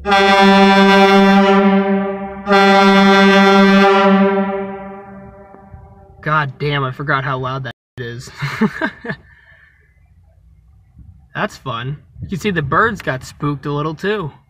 God damn, I forgot how loud that is. That's fun. You can see the birds got spooked a little too.